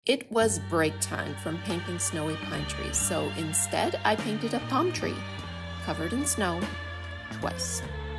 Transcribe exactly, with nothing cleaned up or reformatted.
It was break time from painting snowy pine trees, so instead I painted a palm tree covered in snow twice.